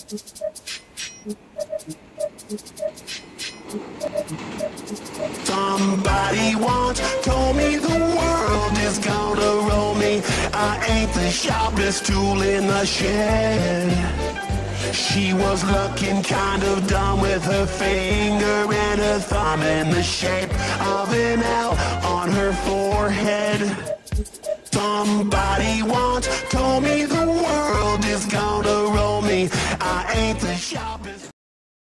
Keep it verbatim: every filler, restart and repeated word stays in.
Somebody once told me the world is gonna roll me. I ain't the sharpest tool in the shed. She was looking kind of dumb with her finger and her thumb in the shape of an L on her forehead. Somebody once told me the world is gonna roll me. I ain't the sharpest